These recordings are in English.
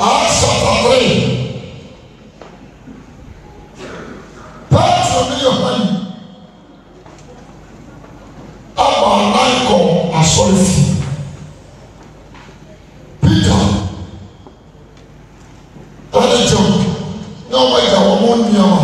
Acts chapter 3. Petro ne Yohane aba anankɔ asɔrefi. Peter ɛne John na ɔmɛgya wɔn nneɛma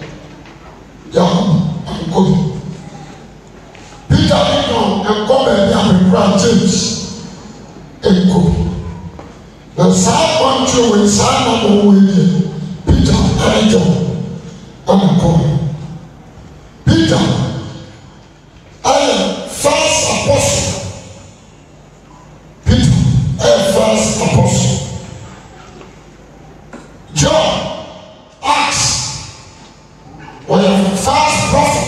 yankɔ bi. Peter ne John nkɔ baabi a mekura James nkɔ. Na saa kɔntwe wɔ saa na wɔn yɛ Peter ɛne John ɛnkɔ. Peter ɛyɛ first apostle. Peter ɛyɛ first apostle. John Acts wɔyɛ first prophet.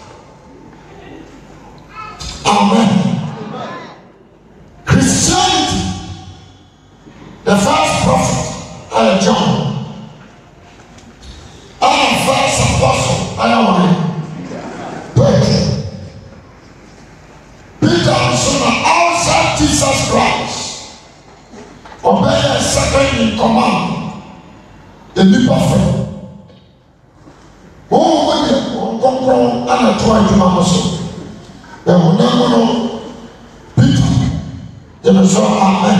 Amen. Christianity, the first prophet John. First apostle Peter also outside Jesus Christ. Obey a second in command. The leader friend. Oh, when you come and a try to Mamoso. The Monaco Peter. The Messiah. Amen.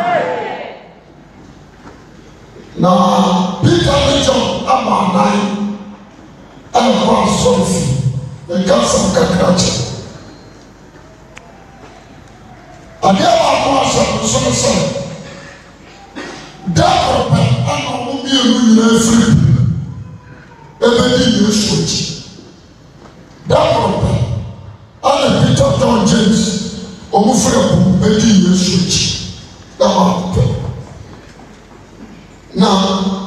Now, Peter and John about 9 and one Sophie. They got some cacracha. And there are some say, that open and will be a million free. Every you switch. That open and Peter John James or maybe you switch. That open. Now,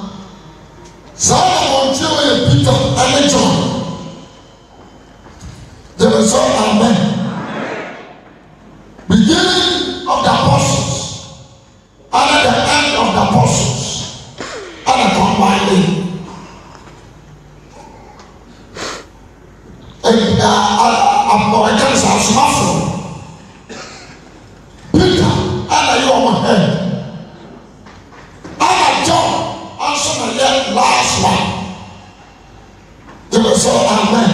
Simon Joey Peter and John. There is all amen. Beginning of the apostles, and at the end of the apostles, and the combining. And Americans are smartphone. Peter, and your head. John, also the last one. There was all amen.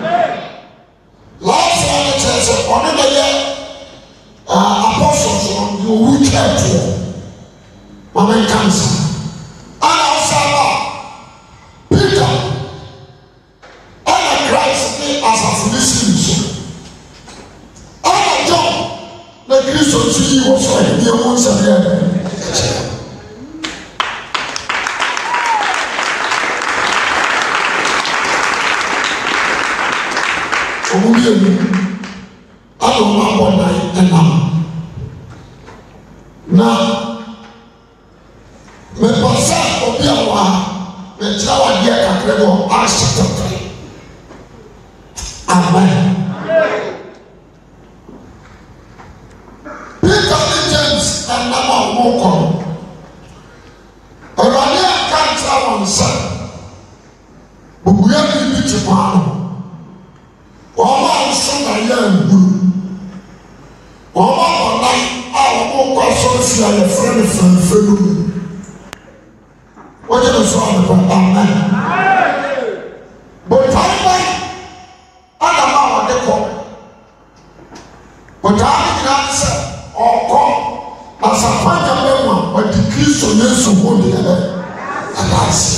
Last one it says, one of the apostles on you who cared for Mama cancer. And also Peter and Christ as a physician. And John, the Christian city was like the ones of the I don't know what I am. Now, me pasa obi awa me trawa dia kakre do Acts chapter 3. Amen. Peter and James and Mama Moko. Orania can't have on son. But we are in the Japan. Ọba nsọ na yẹ nguru ọba ọ̀nà àwọn ọkọ asọ́sí ayẹ fẹ́rẹ́ fẹ́rẹ́ lómi wọ́n yẹ sọ àdìpọ̀ àmẹ́ bọ̀tà ẹgbẹ́ àdàmà àwọn adẹ́kọ̀ bọ̀tà àdìgbà sẹ ọkọ asàpájà mẹ́wàá ọ̀dì kristo yẹsù wọ́n di ẹ̀ aláàsì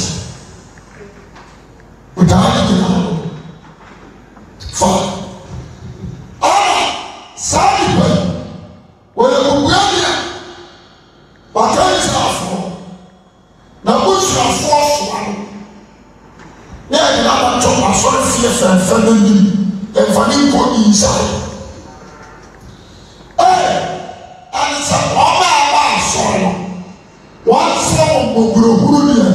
bọ̀tà àdìgbà Father, Sadipa, where the Guardia, but I is not for. Now, who's your fourth one? There is another job, I saw fear and family, and funny go inside. Hey, and it's a woman, sorry. One form of Gurudia.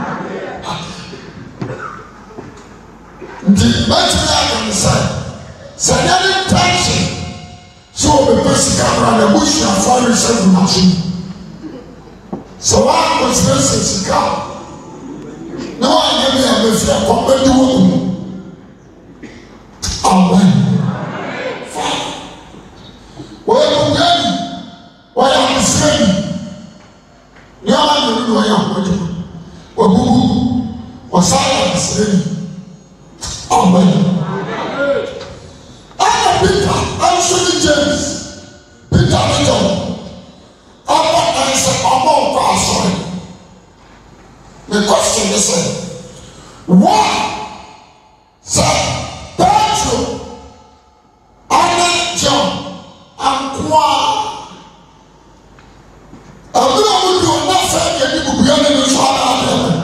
The material can say, Sanani tension. So the basic camera, the bush and fire seven machine. So I was listening to God. Now I give me a message, I'm going to do. Amen. Father, where are you ready? Why are you saying? You are not silence amen. I'm Peter, I'm Sonny James, Peter Little. I'm not answer about sorry. The question is, why, sir, Pedro, Anna, John, and Kwa, I'm going to do nothing that you will be able to swallow.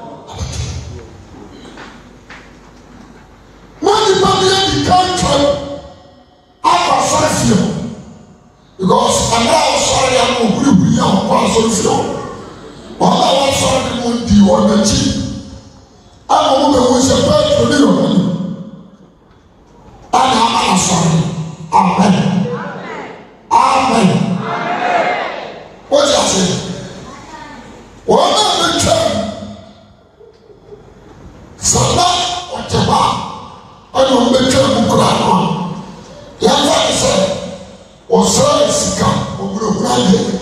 Money, money, the country, I'm sorry because I'm now sorry I'm going to be on one. While I was sorry to do on the cheap, I'm a woman who is a bird for little. And I'm sorry. Amen. Amen. What did I say? One of the term. So now, what about? I don't make a grandma. The other said, or sorry, Sika, or Brooklyn.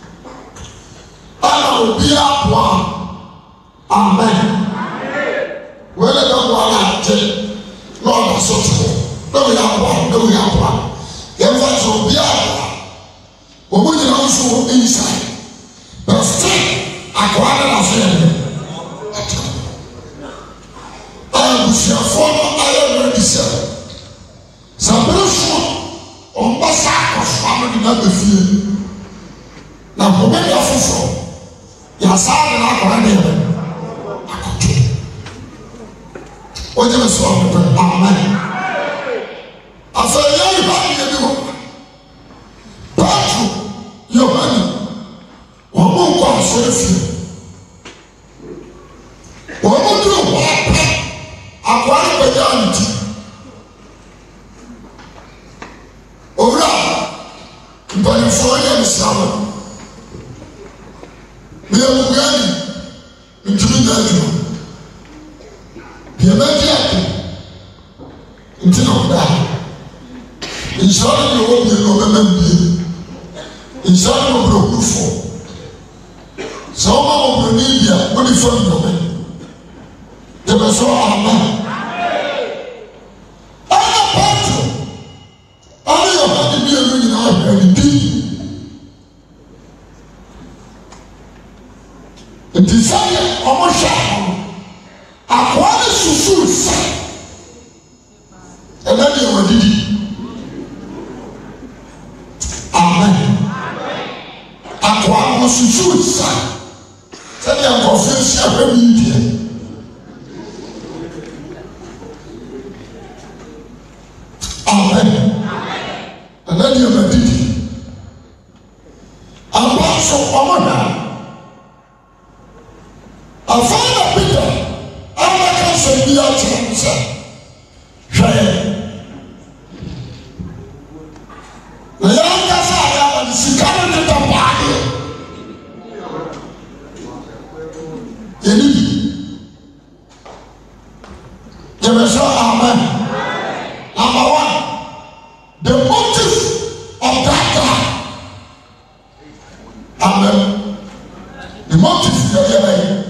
Will be up one. Amen. When I don't want to Lord, so no, we have one, no, we have one. The others will be up. But we can also inside. But still, I can't say I was your former iron register. Some person on Bassa of family number few. Now, for many of us, Yasar na akɔrɔ akɔtɔ o jɛ sɔ ɔmɔ amen afɛ yɛn ba yɛ bi wɔ paatu yohane wɔn mo nkɔ asɔrɔ fie wɔn mo duro hɔ apɛ akɔrɔ bɛyɛ aniti owura mpanimfoɔ yɛ nsirawo. We are going into the we are not into that. In short, you will be no in short, you will be for. So, I will need you. What is from the there was so amen. I'm a pastor. I have to be a million hour desire almost a quarter susus and then you were did amen a quarter susus said you are confessing every media amen and then you were did a pastor almost I found a Peter. I'm not going to say the answer. The young guy is coming to the party. There is no amen. Number one, the motive of that guy. Amen. The motive is the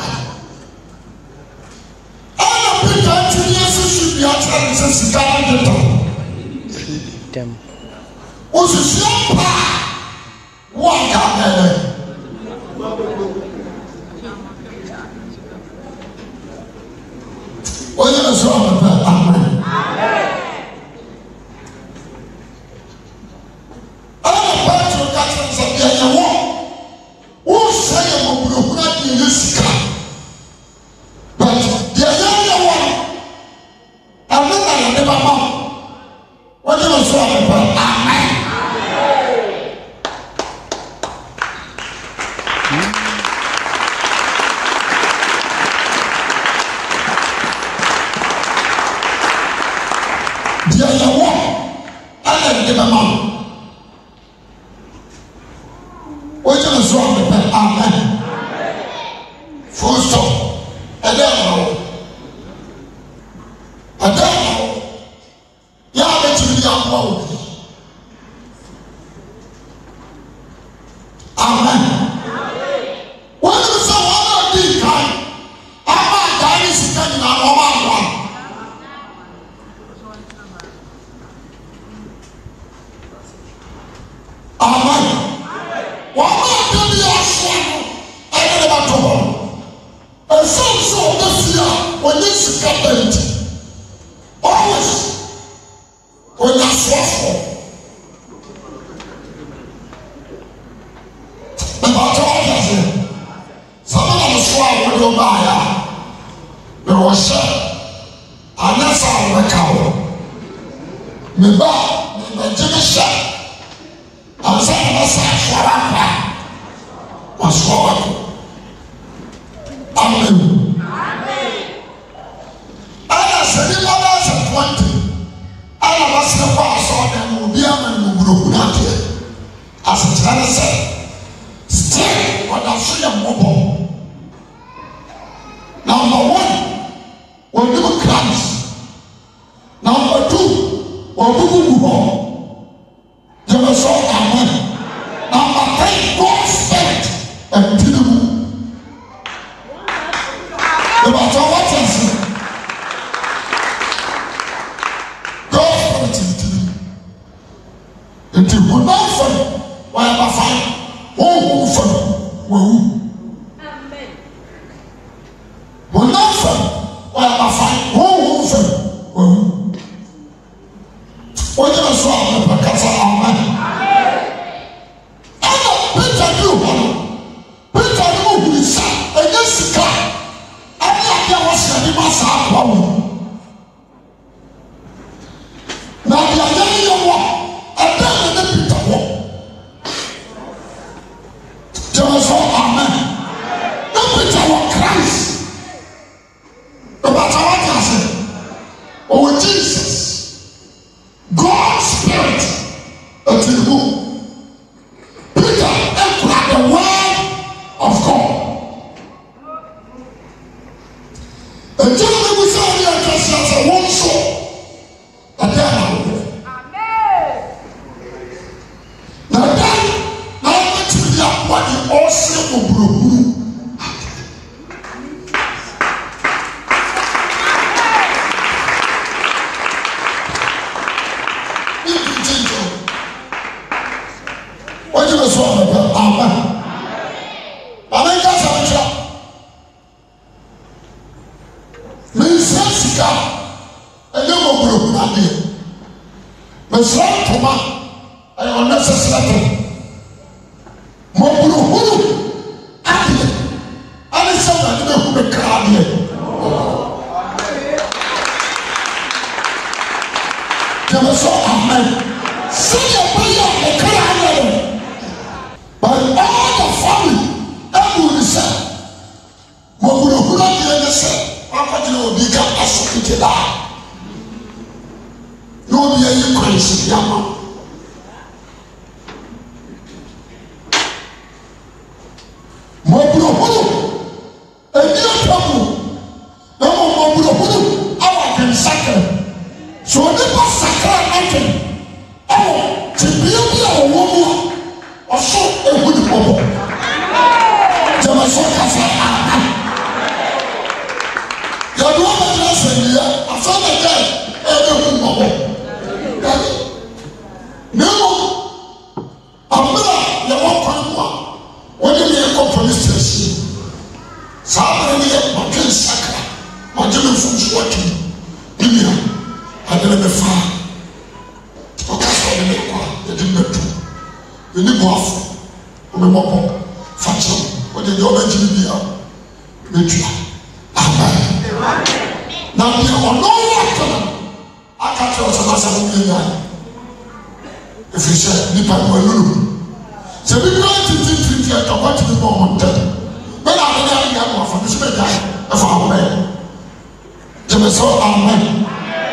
was a young one guy. What is wrong with that? Amen. I'm a part of that. Who say I'm a broken in this car? But the other one, I'm not a never. What do you say about amen? The other one, I never know. What do you say about amen? Full stop. I don't know. Amen. When you say one of these kind, I'm not sika nyinaa na ɔma anoa. Amen. Wɔma ade bi asoa no ɛyɛ ne bato hɔ. Ɛsɛm sɛ ɔbɛfie a wɔnyɛ sika bɛnti. Always wɔnyɛ asoafoɔ. Ɛbaatɔ ɔyɛ sɛ sábà náà sọ àwọn ọdún ọba àyà bẹ wọ́n hyẹ anasa àwọn ẹ̀ka wọ̀ mẹba mẹjẹ mi hyẹ ansa anasa asọ̀rọ̀ apá wọ́n sọ wọ́n kọ amen ẹ̀yà sẹ́ni wọ́n bá ṣe 20 ẹ̀yà wọ́n sẹ́ kọ́ àṣọ ọ̀dẹ̀ ní obi àmà ní òwúrọ̀kú náà tiẹ̀ àṣetìrẹ́ ní sẹ́ still wọ́n dà so yẹ mọ́bọ̀. Number 1, when you Christ. Number 2, when you go. You will say amen. Number 3, God's Spirit and Tinubu. No matter what you say, God's Spirit and Tinubu. And you will not find whatever find. Who find? Who? Wọ́n náà fẹ́ wọ́n yà bá fa wọ́n fẹ́ wọ́n yẹ sọ àwọn ẹ̀pẹ̀ kásá àwọn ẹ̀nà Peter ní òhun no Peter ní òhun ìsá ẹ̀yẹ sika ẹ̀yẹ àbí àwọn sì ẹ̀dí má sá àpá wọn na àbí àyẹ yẹ wọ ẹ̀dá ẹ̀dá ní Peter wọ jẹ́ wọ́n sọ amen ní Peter wọ Christ. About what I said, oh Jesus, God's Spirit, at the book. Peter employed the word of God. And gentlemen, we saw the address as a one soul. And then I will. Now then, now let's be up what you all say of Guru. Amen. Amen. That's our job. Minister Sika, and you will group Nadia. Mr. Toma, I am necessary. Mobulu Hulu, Adia, and it's someone who will be crowd here. Amen. See your prayer, the crowd. But all the family, everyone is said, Mobula Hulu said, Papa will be got us to die. No, be a crazy yama. Mobula Hulu, a new trouble. No more Mobula Hulu, our can sucker. So never sucker nothing. Oh, to be a woman. Also, a good bubble. Jamasoka said, you are not just a year. I found a guy, every good bubble. No, I'm not the one. When you make a police station, somebody my king sacra, my demon from working. I didn't have far. Okay, so I didn't have to. You need to have a mobile function. What did you already be? Amen. Now, you are no water. I can't tell us about something. If you say, Nipa, you are Lulu. So, we go to the treaty at the what to be born. But I don't know from this bed of our way. So, amen.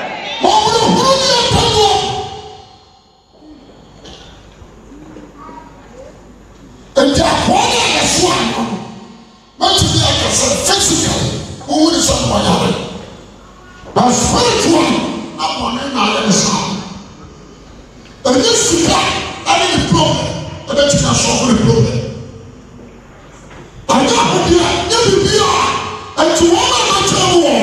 And they are one of the swan. Not to be like I said, physically, who would have said one of it? But spiritually, I'm one in our sound. And this is that, I need the problem. And then you can solve the problem. I got to be a, and to one of the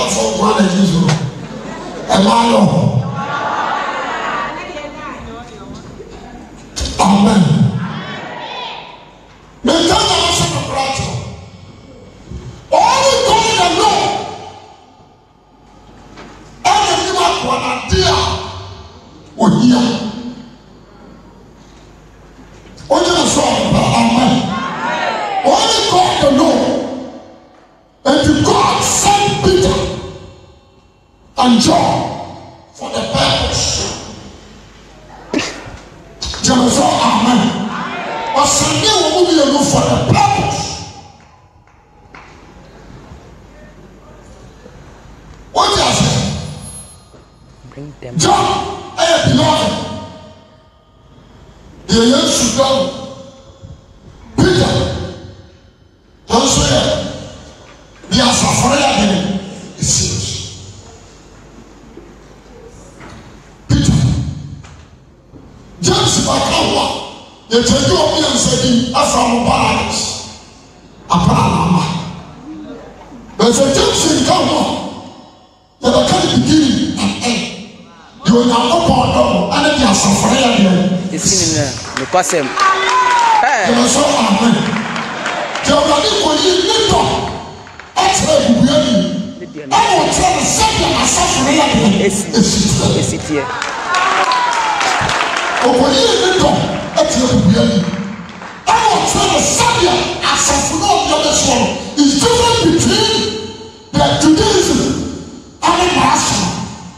for one of you. Amen. May God also be grateful. Only God alone. Every one idea will hear. Only the soul. Amen. Only God alone. And God sent Peter and John for the purpose. Just say amen. But Sunday will be able for the purpose. What does it? Bring them. John, I am beloved. The young should go. Peter, also the Asafari is serious. Peter, James Bakawa. The Ethiopian said, "Afro Paradise, Aparama." But the James in Ghana, the can begin and end. You are not upon and the Asafari. It's in the Quasem. You are so amen. You are not equally little. After you, I will tell the second Asafari. It's it here. It's I will tell the Sadia as of no this one is different between the Judaism and the Master.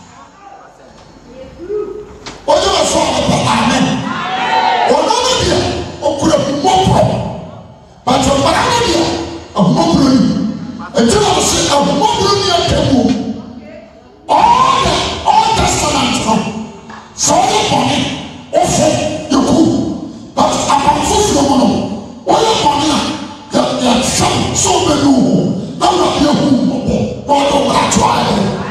What do I say? Amen. One idea or could have been more problem, but from one idea of more problem, until I say of more problem, all Testament so the money. Also, you could, but I'm so why are that some so many now not your home, or don't try.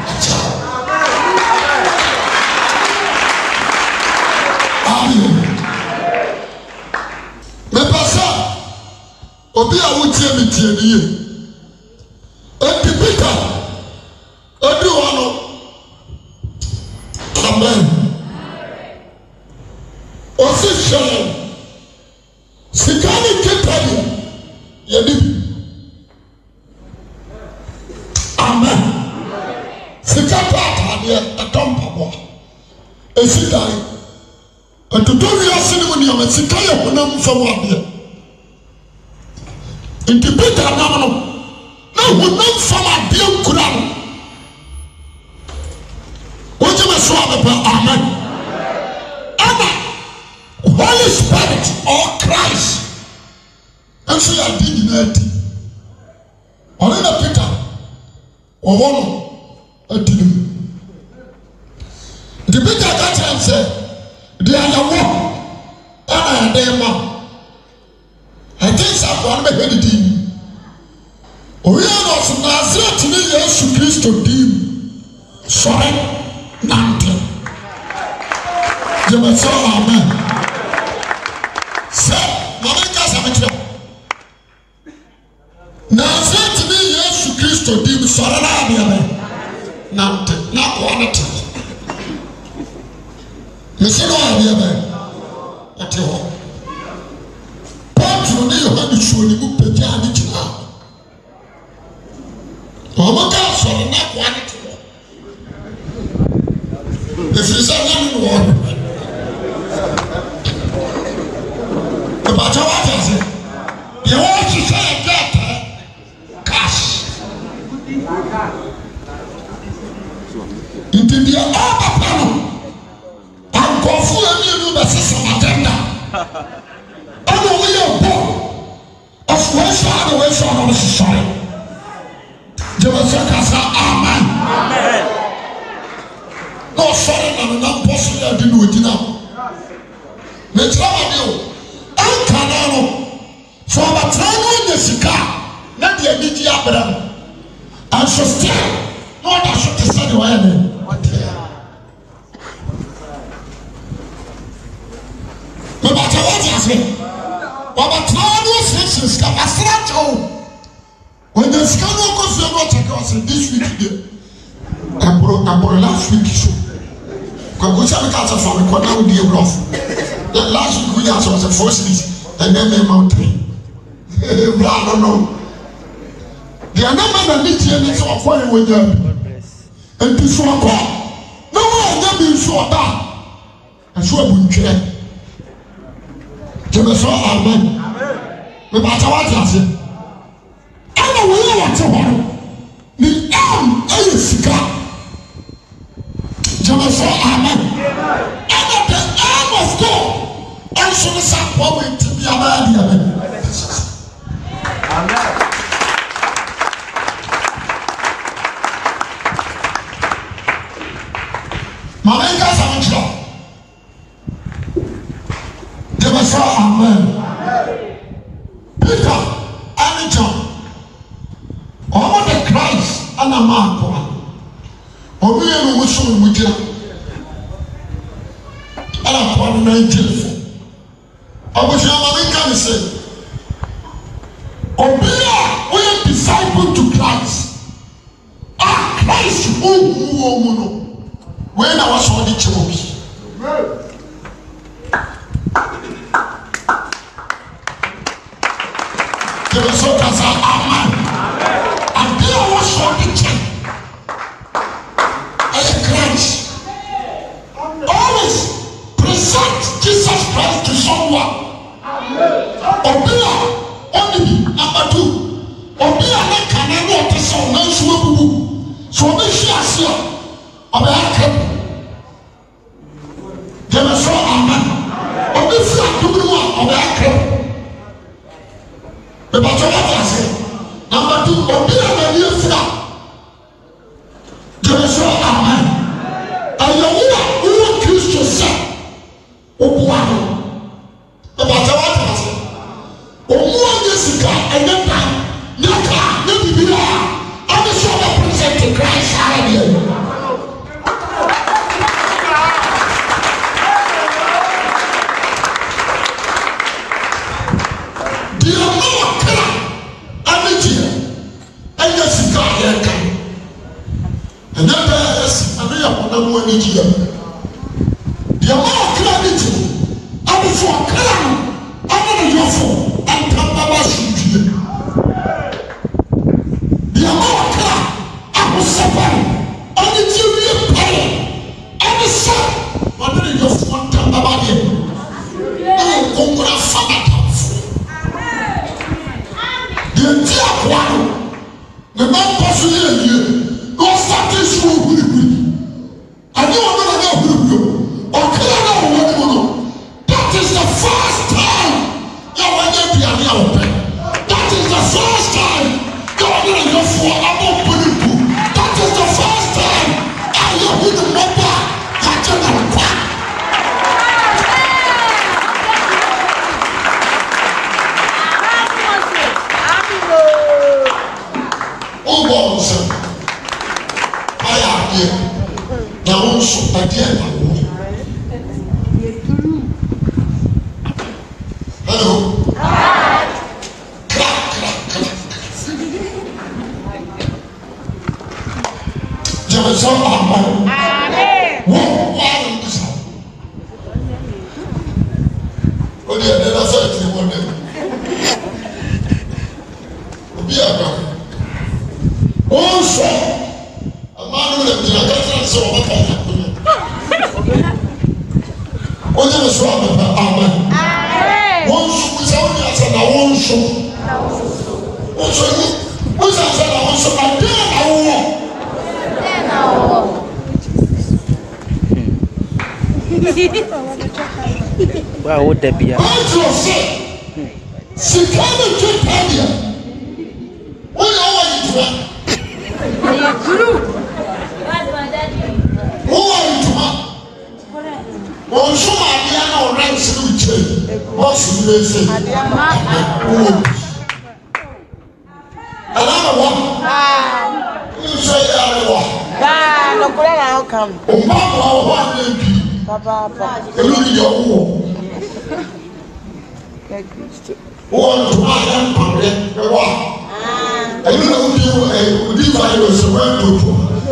The pastor, Obi Awuah Mitiani, and the Peter, everyone, amen. Officially, Sikani Kitani, Yadi. Amen. Sikata, a dump, a Sidai, a tutorial ceremony of a Sikaya Honam for 1 year. In the Peter Namano, no one knows from a dear Kuran. What you must swallow, amen. Holy Spirit or Christ. And so I did not. Only the Peter or one did. The Peter got and said, "They are the one, and I am their mom." I think someone may be the we are of Nazareth to me, yes, Christo dim. Sorry, nothing. You must say amen. Nazareth ni Yesu Kristo dim sɔrɔ na abiɛbɛ na kɔɔ te mesi na abiɛbɛ ɔte hɔ Petro ne Yohane suo ne mu pagya ne gyina ɔmo ka sɔrɔ na kɔɔ te hɔ efiri sɛ na ne wɔ ìbàjẹ́ wá jẹ́ sí yẹ wọ́n ṣiṣẹ́ ẹgbẹ́ ẹ̀tẹ́ cash ntìdí ọ̀pá pẹ̀lú àǹkọ̀fù ẹ̀mí ẹ̀mí bẹ̀ sísè àjẹ́ndà ẹ̀mí wọ́n yẹ bọ̀ ọ̀fọ̀ ẹ̀ṣọ́ àná wọ́n ẹ̀ṣọ́ àná wọ́n ṣiṣọ́ jẹ́wọ́ sẹ́ kásá amen náà ọ̀ṣọ́rẹ́ nà nínú bọ́sù yẹ ẹ̀dín ní òjì náà mẹ̀tìrẹ́ wà ní o. Kanano, so about time in Sika, not the immediate Abraham. And so still, not that should decide the way. No matter what you say, but about time you say, when the scan goes, you not across this week, about last week. So, because I can't afford to go down the rough. Last week we was the first week, and then the mountain. I don't know. The number that needs to be so far with them. And this one, no one never been so bad. And so I would care. Jemison, amen. No matter what you say. I know we want to want. The arm is God. Jemison, amen. And the arm of God also the same way to be a man. Amen. Mama got some job. Jemison, amen. Peter and John, all the Christ and a man. Or we are wishing with you. And I'm one 19. I wish your mother can say, we are disciple to Christ. Ah, Christ, who when I was on the church. The result is amen. And there was on the church. Christ. Always present Jesus Christ to someone. Obia, only number 2. Obia na kanano to so na suabu. So be share. Obia Jemison, amen. Obi fi adumu obia krep. Be ba to what say. Number 2, obia na ni fira. Jemison, amen. Ayawura uwa Kristo sa obuano. Be ba to what say. Omuwa Jessica enyepa nyaka na bibira. Abi so represent Christ hallelujah. And that is a real one each year. The amount of credit I was for a crown, I don't know for and Papa shoot. The amount of crown I was suffering, and the TV pay, and the sun, I don't know for one time about him. I don't go to the entire one, the man possibly here. Go start this school with me. I know I'm going to go with you. Okay, that is the first time you want to be a little bit. That is the first time you want to go for a book. That is the first time I will remember that you're going to cry. Oh, God, now also again. Hello. Crack. Jemison, amen. Why is this? Oh, dear, never said it one day. Be a man. Also. So what happened? What is wrong with amen? One shoe is only as an own shoe. What's as an own shoe? I did Why would there be a she came to tell you. What are you doing? Who are you to? One show Adiana or Ranks Luce. What's the reason? Another one. You say, Iowa. No, I'll come. Oh, Papa, you look at your one to my hand, and you know, you find us a word to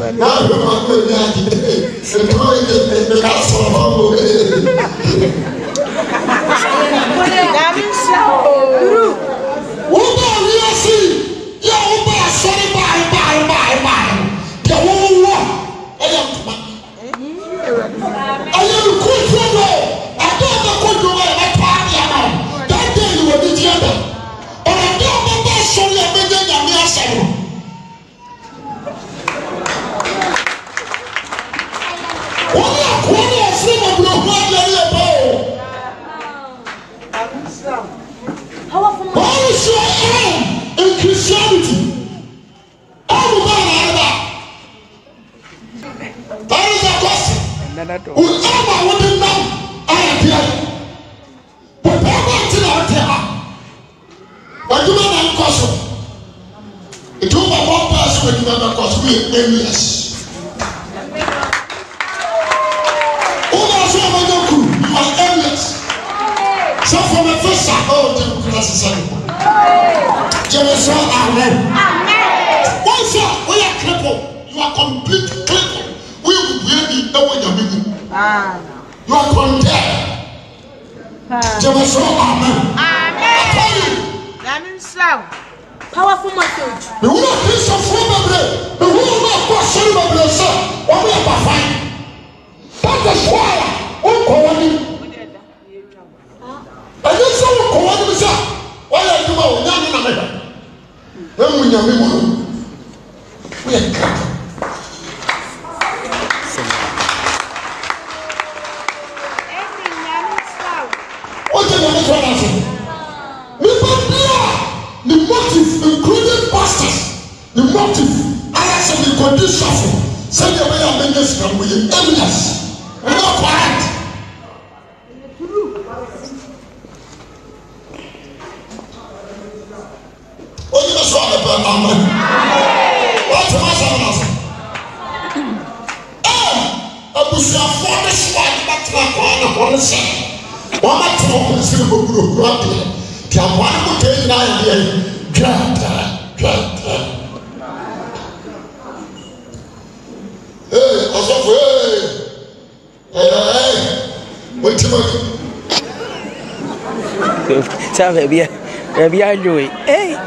Be I do it. Hey,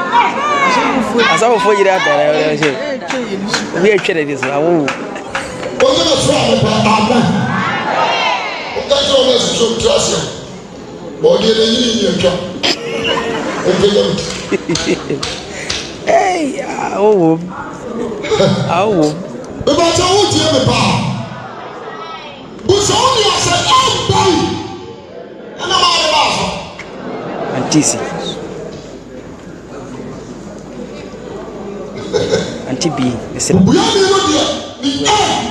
I saw for you that we are trading this. I won't. Hey, oh, Auntie B, listen. We are the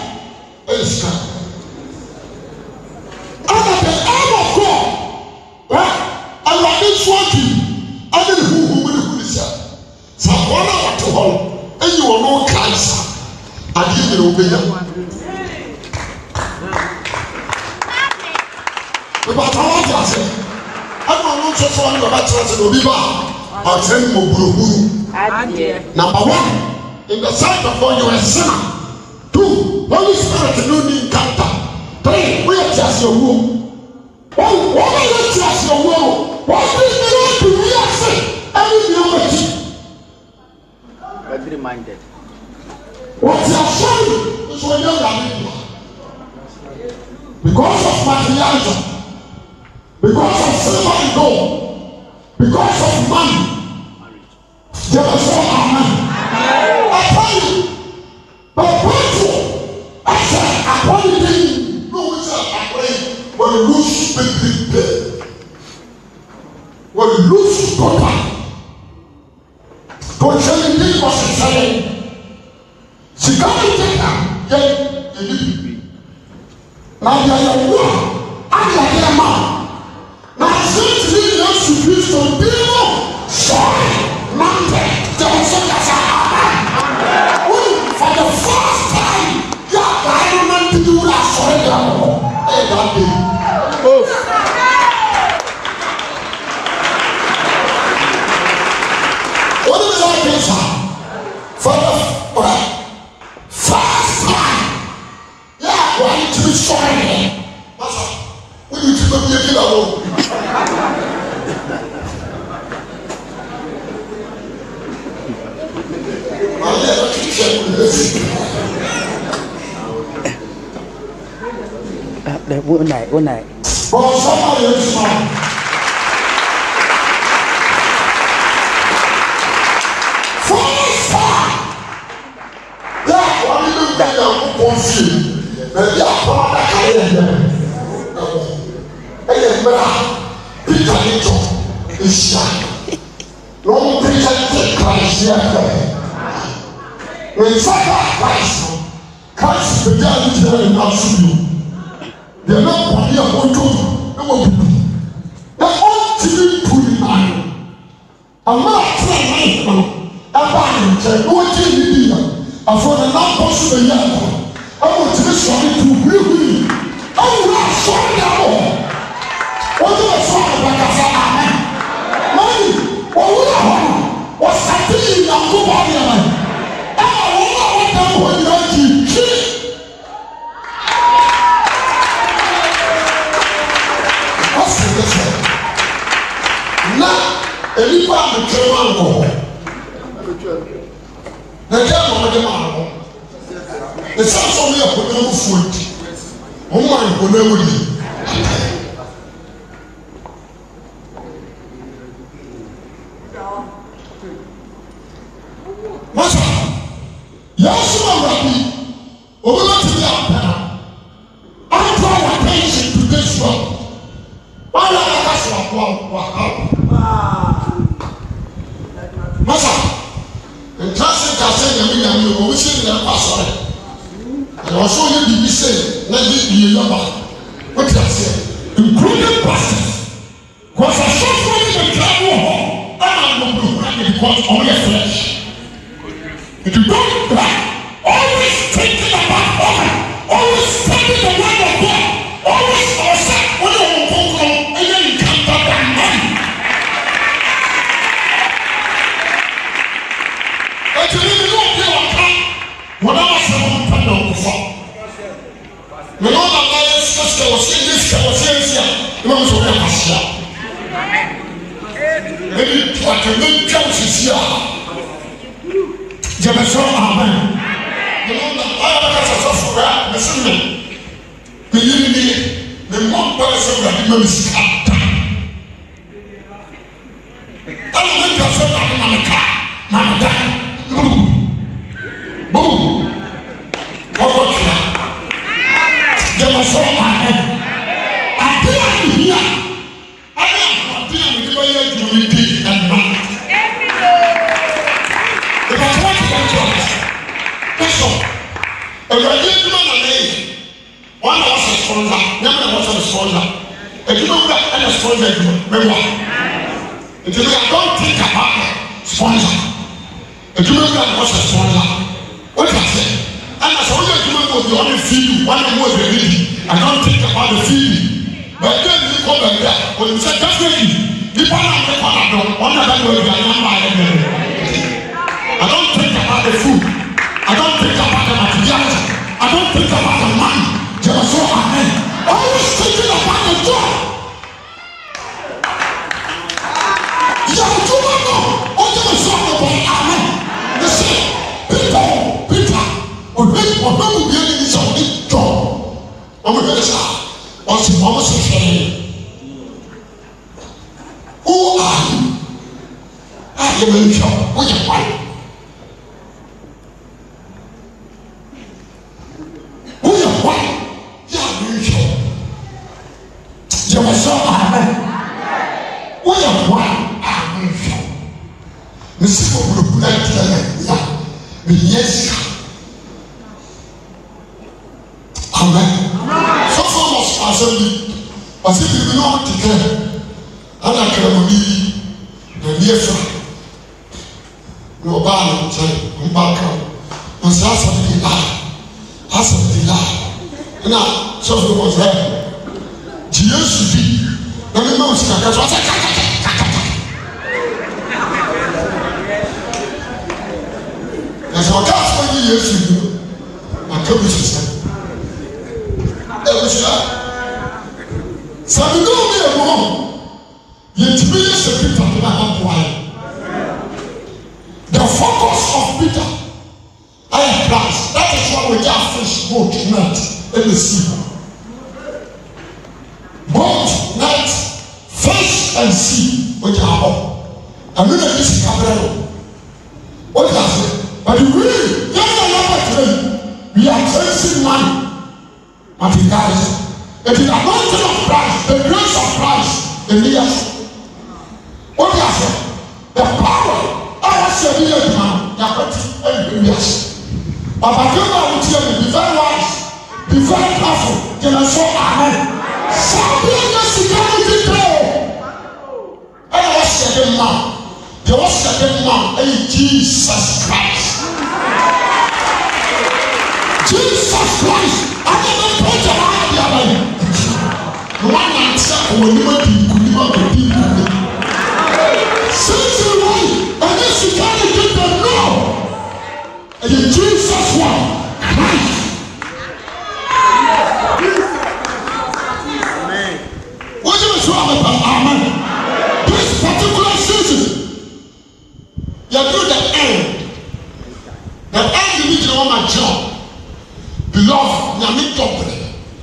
Number one, in the sight of God, you are a sinner. 2, Holy Spirit, no need encounter. 3, we are just your womb. Why are you just your womb? Why do you want to react? I be reminded. What you are showing is when you are because of materialism, because of silver and gold, because of money. There was no amen. I tell you, but I said, I probably didn't know which I pray when you lose big pay. When you lose total. Don't tell me this was a saying. She can't take her, yet you need me. Now you are your one, I'm your man. Now since we are supposed to be more, sorry. For the first time, you are going to do that for you. Hey, that day. What is that, sir? For the sorry. Master, when you keep me a alone. I'll never teach you this. One night. But somebody else now. Maybe I found that career. Peter Little is shy. Long Peter Christ here. When Christ began to tell him how you. They're not one year or two. They're all to be put in. I'm not trying to abandon what you need. I'm for the non possible year. I want to be sorry to really. I will not sorry now. What do I say about Amen? Money, what will I want? What's happening in our good body? I want them when you are cheap. What's this? Now, everybody the German. The sounds only a potato food. Oh my, whatever you. Master, yes, Rabbi, over to the altar. I draw attention to this one. Why not ask Master, and Cassie Cassie, you will see them pass. And also you be saying, let it be a number. What did I say? Including pastors. Because I saw something in travel home. I'm not going to cry because of your flesh. If you don't cry, always thinking about woman, always studying the word of God, always outside when you won't go and then you can't talk about money. But you need to know if you are kind. When I was the Lord alliance sister was in this conversation. The man was over here. Maybe what the main council here. Jemason, amen. The Lord alliance is for that. Listen me. The unity, the one person that you must cut. I don't think you're so happy, Mama. Boom. What about you? There was so much. I didn't hear. I didn't hear unity and might. If I want to get church, that's all. If I didn't know the name, one was a sponsor, never was a sponsor. If you know that any sponsor, remember. If you don't think about it, sponsor. If you know that was a sponsor, what I say? And as long as you will be on the field, one more than me, I don't think about the field. But then you come back there, when you say definitely, people are not one of them will be a number. I don't think about the food. I don't think about the materiality. I don't think about the money. Just so amen. Always thinking about the job. You have to know. Always talking about amen. You see, Peter. Ọ̀nà mo bí ẹni sọ ní jọ ọmọ ìbẹ̀rẹ̀ sá ọ̀sìn ọmọ sì fẹ́ yẹn. Who are you? Ayé mi ń sọ, ó yẹ wáyé. Ó yẹ wáyé, yẹ àmì ń sọ. Yẹ̀wò sọ àmì. Ó yẹ wáyé, àmì ń sọ. Mi sì fọ wúlò náà ti ẹ̀ yá, mi yẹ sika. Amen. So far was assembly. Was it even not to care? And I can be the near friend. No bad and I'm back on. Was asking the lie. Asking the lie. Now, so it was there. Jesus to be. Let me know what's going on. There's a gas for you years ago. My commission said. The focus of Peter, Christ. That is why we have fish, boat, net, and the sea. Boat, net, fish, and sea, which are all. And we don't use Cabrero. What does it? But we are chasing money. But it guys, it is the anointing of Christ, the grace of Christ in the earth. What does it? The power. I said, you are yes. But I feel that with you, be very wise, be very careful. Can I say amen? Something that security there. I was saying now. There was second man, Jesus Christ. Jesus Christ. I never put your hand the other. The one that said, when you went to the people. Since you went, and this is how you get them now. And in Jesus' one, Christ. Amen. What do you say about amen? This particular season, you do the end. The end you need to know my job. Beloved, you are not talking.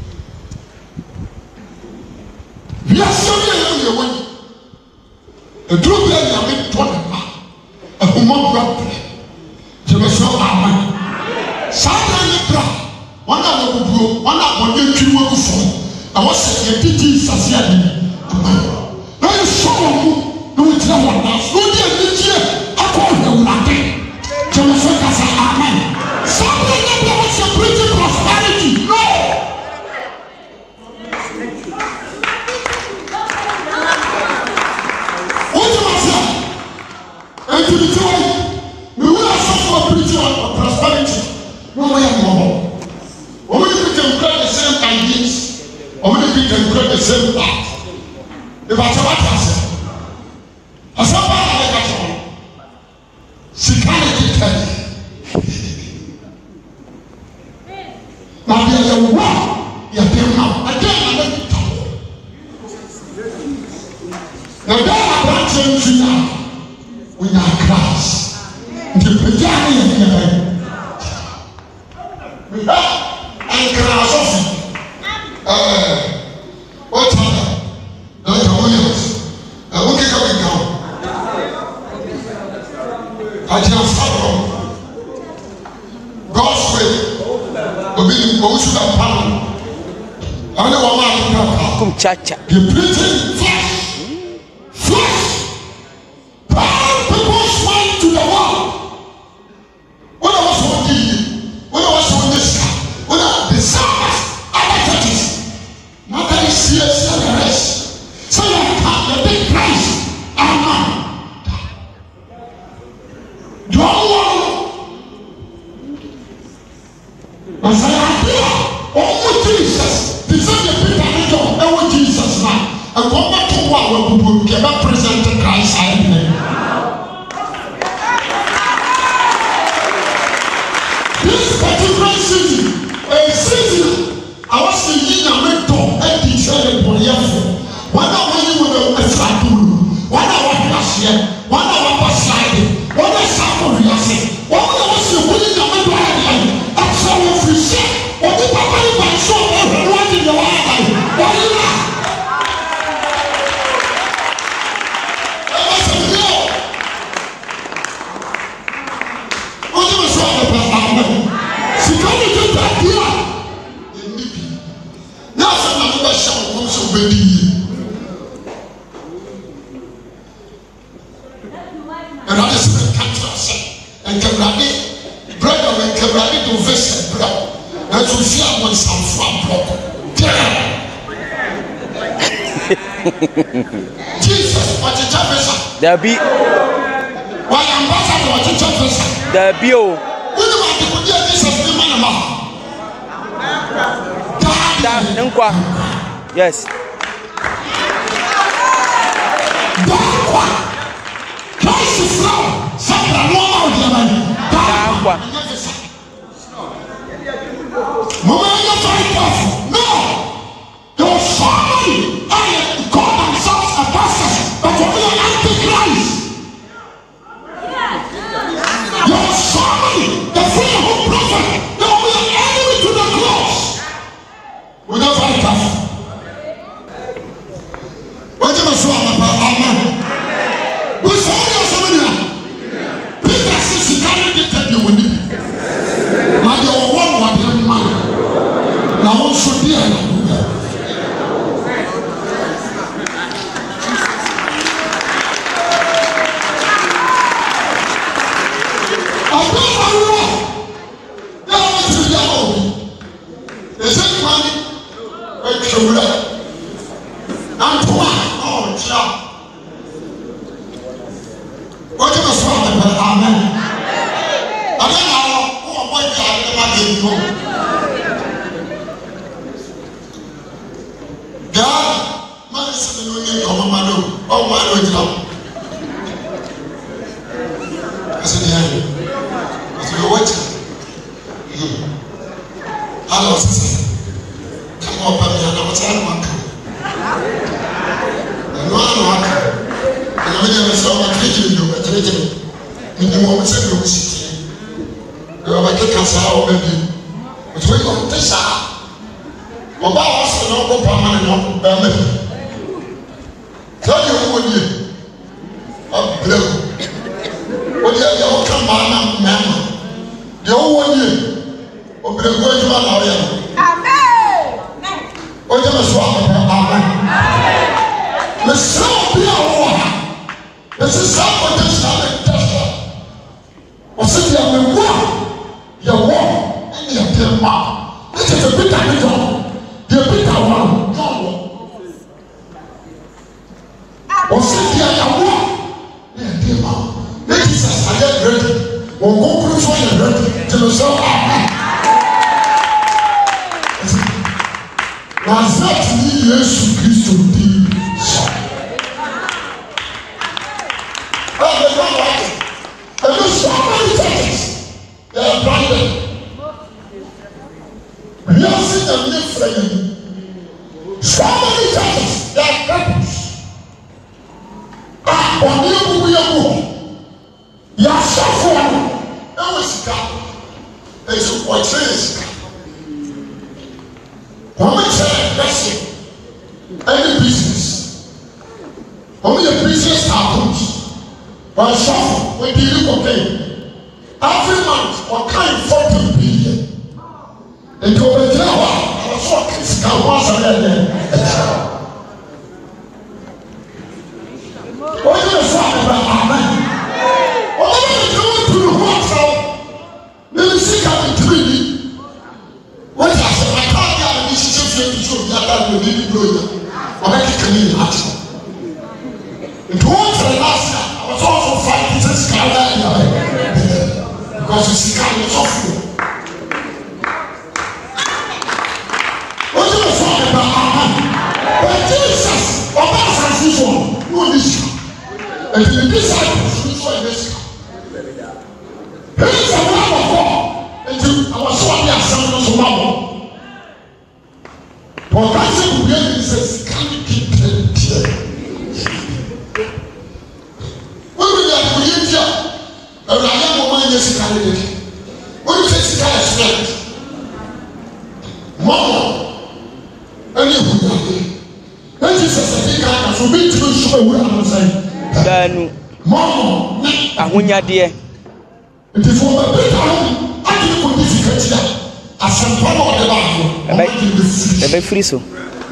We are so young. A true player, you are not talking. A human brother. Je me sens amen. Satan est bras. On a le boulot. On a mon Dieu qui nous fait. Alors c'est le petit s'assied. Amen. Là il sort en nous. Nous disons on a. Nous disons Dieu. Encore le matin. Je me sens comme ça. Amen. Satan n'est pas ce petit prosperity. Non. On dit ça. Et tu dis we will also preach on prosperity. No way more. Only we can create the same ideas. Only we can create the same path. If I tell what I said, I said, she can't tell you. Now there's a war. You're there now. Again, I'm going to talk. Now there are branches now. We are Christ. The Pajani and Krasov. What's that? Like a Williams. I won't get going down. I just follow God's way. But we should have power. I know what I'm talking. You're preaching flesh. Flesh. Power people's mind to the world. When I was working, when I was on this car, when I desired other churches, mother is serious and the rest. So you have the big Christ. Amen. Do you want? I say, I feel, oh Jesus, the same Peter and John, oh Jesus now. And come back to what we will get back present Christ. Amen. This particular season, a season, I was thinking a mentor and teacher for years. 1 hour you will have a flat room, 1 hour last year, 1 hour past sliding, 1 hour sample rehearsing, 1 hour you winning a mentor and so if you say, or the papa in my soul, what in the water, what you are. I was a no. What do you say about Amen? She can't get that here. Now, some of the show comes to be. And I just can't say, and Cabrani, brother, and Cabrani to visit, brother. That's what she wants some fun block. Jesus, what did you say? There be. Why ambassador, what did you say? There be. Yes. No. na de wo no de man na wo so de na Dear, it is for the I can put this here. As some power of the Bible, the free so.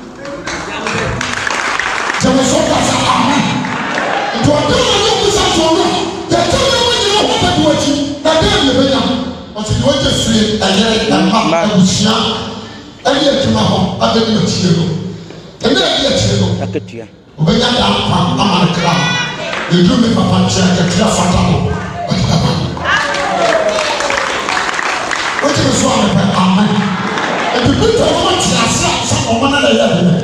You do me papa check a clear father. What is wrong with amen? And the people want to ask some one another.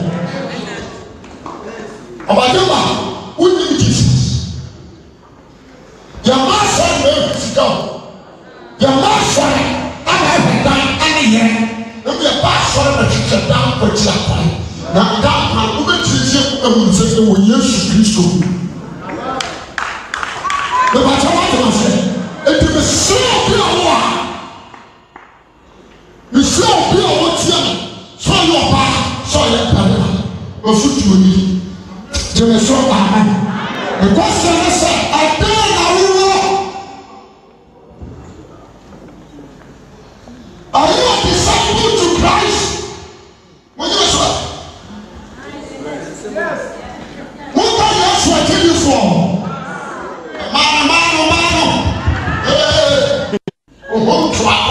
About you, who need Jesus? Your master will go. Your master, I have done any year. Don't be a pastor that you can down for your now, God, my woman is here and says, "Oh, yes, Christ." The matter what I say, it is the soul of Awuah. The soul of Awuah, so your back, so your parent, or should you need? To the soul of amen. The question is, I don't know. Are you a disciple to Christ? When you say, yes. What can you sweat you for? Man. Hey. Oh,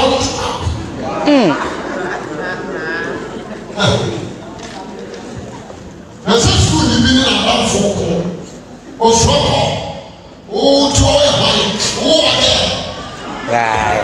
there's a school in the beginning and that for or struggle. Oh, joy, oh, again. Right.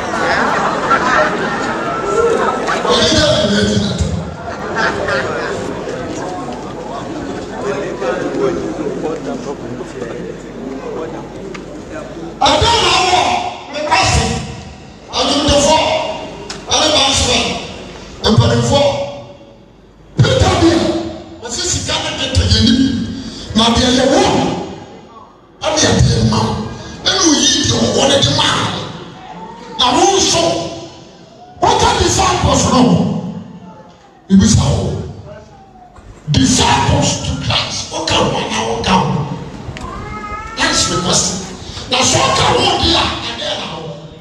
I don't know the question. I do the four. I don't answer. I'm putting four. Peter Bill. What's this? He can't get to you. Now, be a woman. I'm here to the man. And we eat your one of the man. Now, who so? What are disciples know? It was how disciples to Christ. What can one now come? That's the question. Now, so can one here and then now.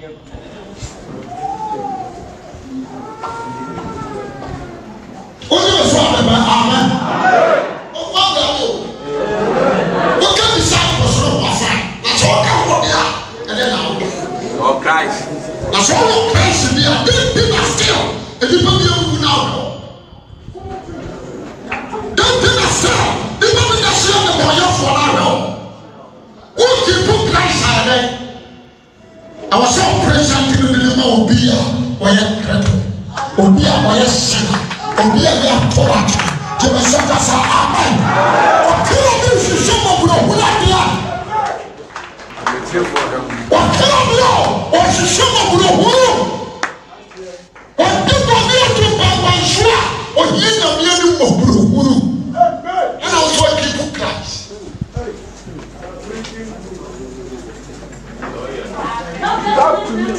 What do you say? Amen. Oh, what can disciples know? Now, so can one here and then now. Oh, Christ. Now, so Christ be a big still. And you will be able now. Don't be a still. You will be a still the boy for now. Who keep Christ there? I was so present in the name of Obia or your creditor. Obia or your sinner. Obia or your product. You will say, Amen. What kind of this is some of the who are there? What kind of law? Or is some of the who? What people need to buy my share? Or you know, you know, and also keep Christ. Talk to me.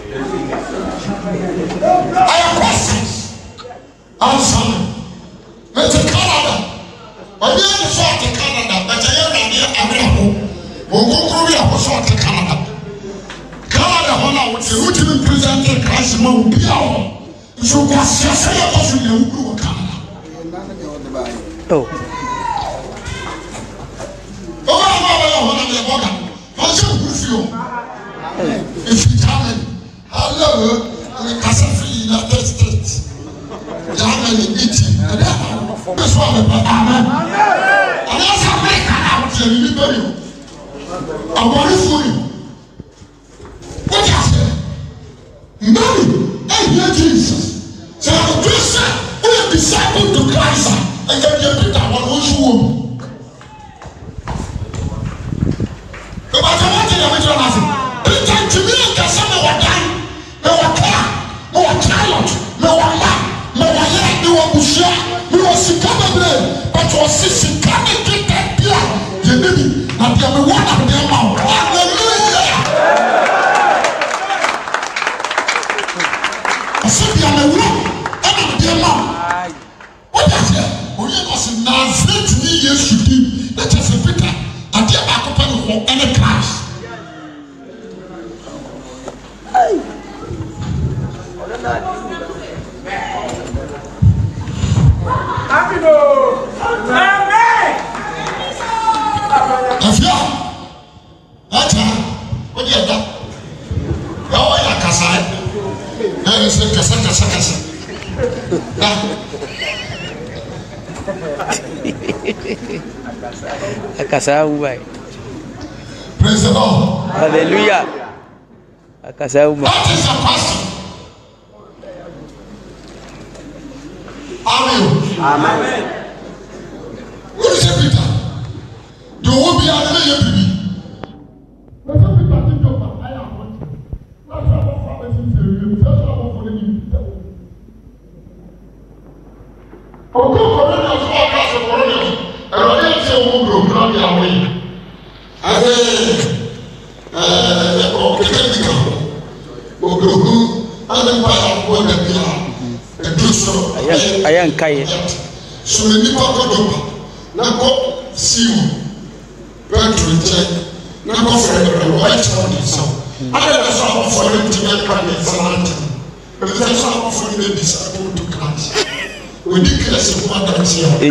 I have questions. Answer me. Let's take Canada. When you have to sort to Canada, but I am here, I'm here. We'll go to Canada. Canada, when I was the ultimate president, Christ, Mount Piao. So, what's your say about you? Canada. Oh. Oh, if you tell me, hello, I'm in United States. Germany, Italy, this one, amen. And that's America now, it's a liberty. I want to fool you. What you say? Mary, and hear Jesus. So I'm a Christian, who is disciple to Christ, and then you pick up one who's womb. But I want to know what you're asking. Pretend to me that some of what done, no one care, no one child, no one man, no one yet, no one bush, no one sickable, but was sitting coming to that beer. You need it, and you have one of them out. Hallelujah! I said, you have a room, and I'm there now. What is it? When you was in Nazareth, you should be, that is a Peter, and you have a company for any class. Afia, acha, what do you have? How are you, Kasai? I said, Kasa. Akwasi Awuah. Praise the Lord. Hallelujah. Akwasi Awuah. That is the question. Amen. What is it, Peter? You will be out of the baby. Let's have Peter think of that. I am what? Let's have a father in the room. Let's have a father in the room. Oh, go Cornelius, all class of Cornelius. And I didn't say, oh, bro, not the away. I said, I am Kai. So many people go see you. Not go for the white one. So I don't know for him to make But there's some for the disciple to Christ. We declare some one that's here.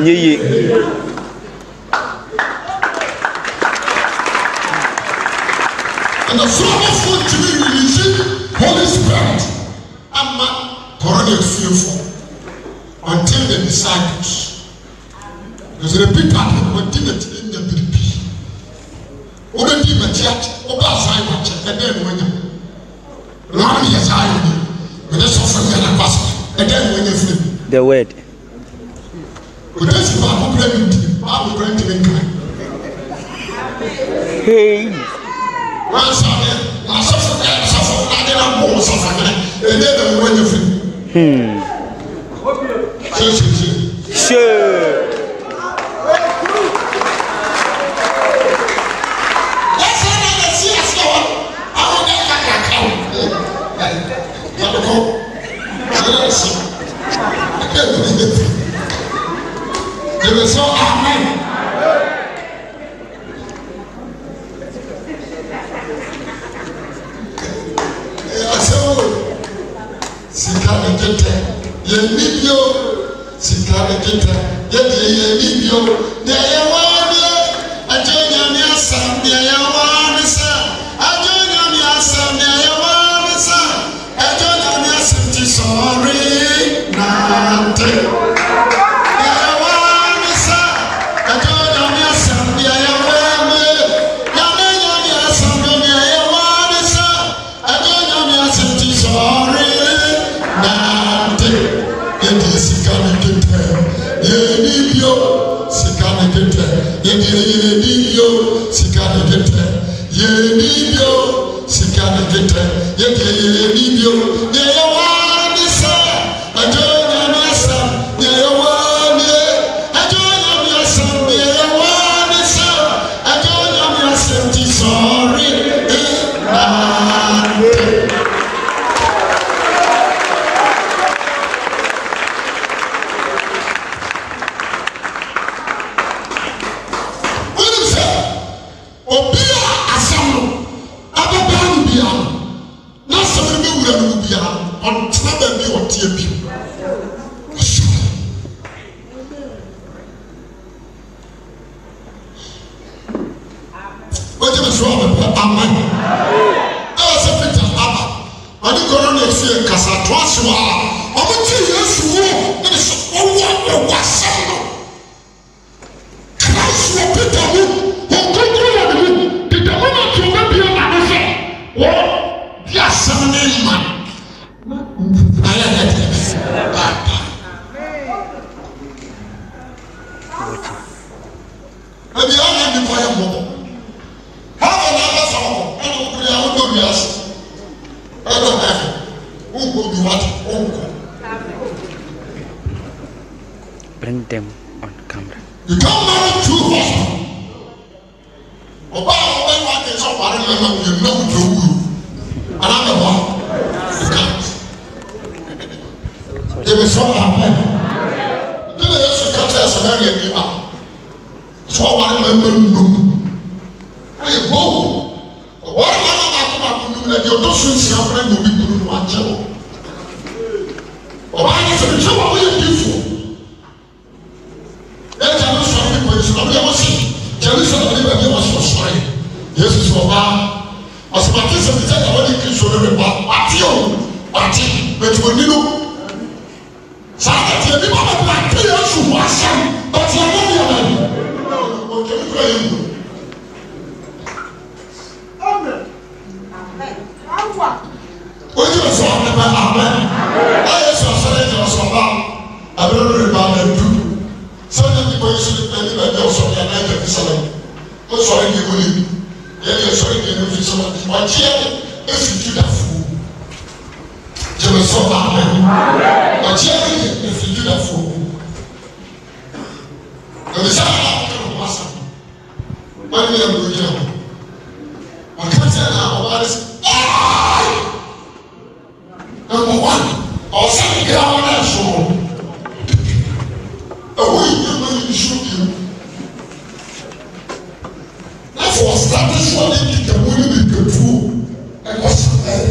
And the flow of food to be releasing Holy Spirit. I'm not fearful until the disciples. Because the repeat happened when did it in the BP. When did the church, over Simon, and then when you learn his eye, when there's something in the past, and then when you flip the word. But this is Bible granting. Hey. Once I suffer, I didn't know suffering, and then when you flip. Sure. Bring them on camera. You don't marry two husbands. You know the rule. Another one, you can't. They will so happen. Then they used to cut us a very good one. So one member knew. I go. What happened that you don't see your friend will be good one job. Why is it so what you do for? Let's have a story for you. I'm never seen. Jerusalem was sorry. Yes, it's for her. As a matter of fact, I want to kiss you about Matthew, but you know, Santa, you know, I'm clear to wash him, but you're not the Amen. What you saw, Amen. I saw something I don't know about them too. Some people should be also their life of Israel. What's wrong with you? Yes, sorry, my chair is to the fool. You so Amen. My chair is to the fool. And the Sabbath was one year ago. I can't say now about this. Number one, or something ground and show. A way you shoot you. For that is what it is the way we go through and what's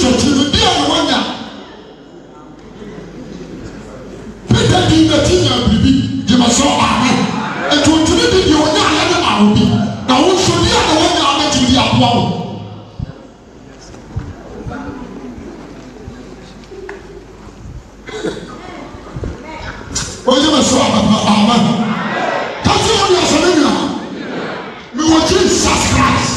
Kristo tiri di a wanya Peter di na tinya bibi di maso amen e to tiri di wanya ala na arobi na wo so di a wanya ala tiri apoa wo Oye maso amen kasi wo ya sabina me wo Jesus Christ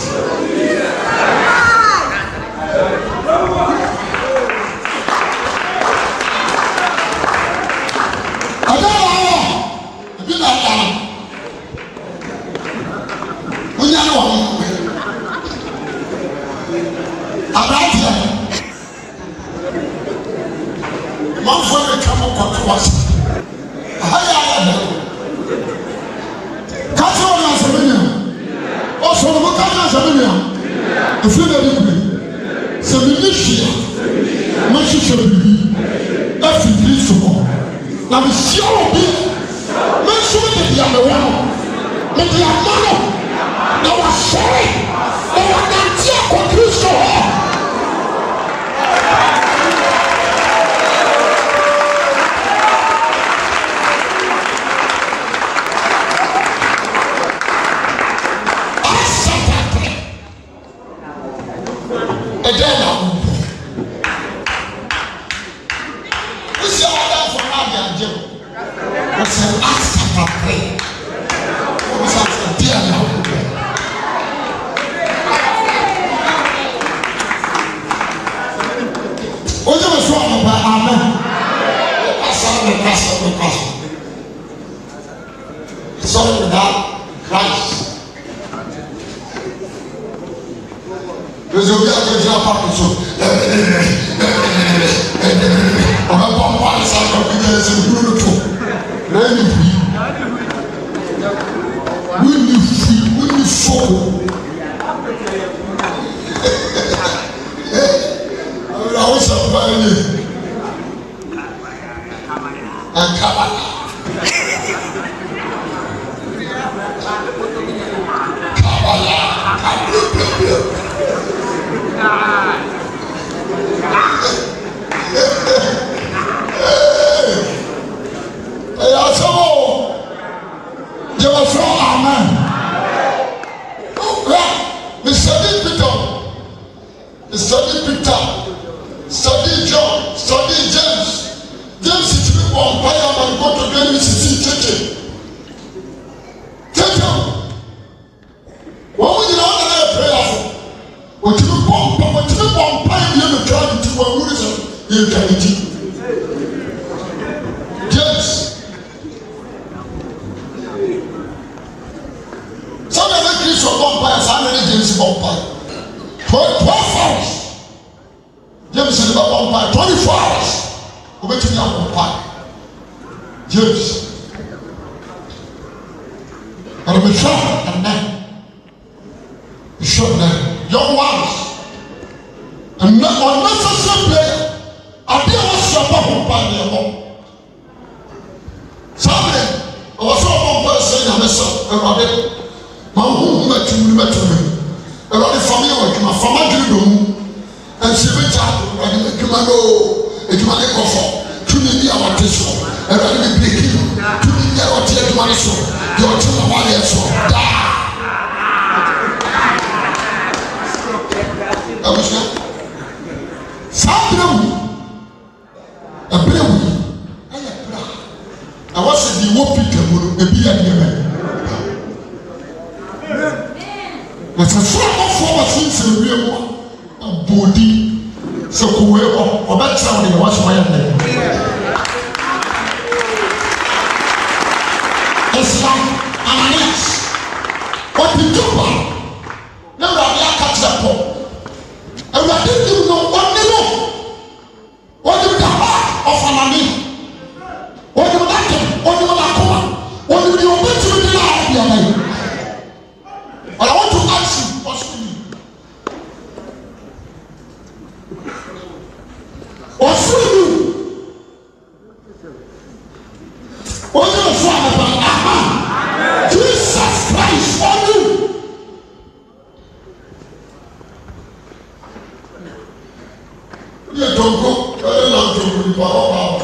You don't go. I don't know to power.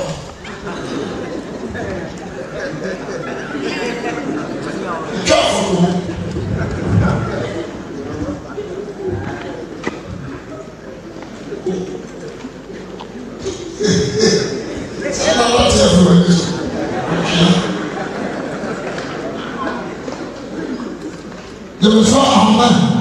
Careful. Say that not everyone. You will say amen.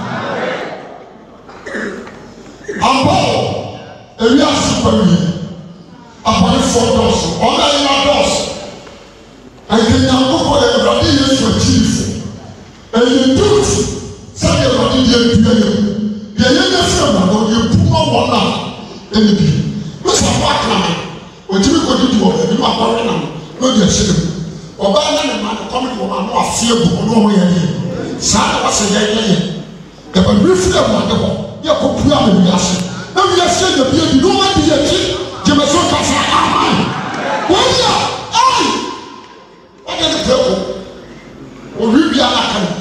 Abo, ebi asipari, abali 4 doors, ọ̀nà ìlà doors. Ẹ̀kẹ́nyàmó kọ́ ẹ̀rọ̀dì yẹn sọ chief. Ẹ̀yẹ duty sẹ́ni ẹ̀rọ̀dì yẹn dùn yẹn. Yẹ̀yẹ́ yẹn fẹ́ ọ̀nà náà yẹ púpọ̀ wọ́n náà ẹni bi. Lọ́sọ̀ àpò àkàrà òtí mi kò di tu ọ̀bẹ nínú àbáwọ̀ náà lóde ẹ̀ṣẹ̀ mi. Ọba náà ní ma ní kọ́mi ní wọn àná àfíẹ́ bù ọ̀nà ọ̀hún yẹn yẹn. Sáà náà wọ́n sẹ yẹn yẹn. Ẹ̀bẹ̀ mi fi ẹ̀wọ̀n adé wọ̀ yẹ kó pu àmì mi ase. Ẹ̀mi yẹ sẹ́ yẹ bíyẹn bi ní wọ́n di yẹ kí jẹ̀mẹ̀sọ̀ kásá àmàn. Wọ́n yẹ ayi. Wọ́n yẹ ní pẹ̀lú orí bi alaka ni.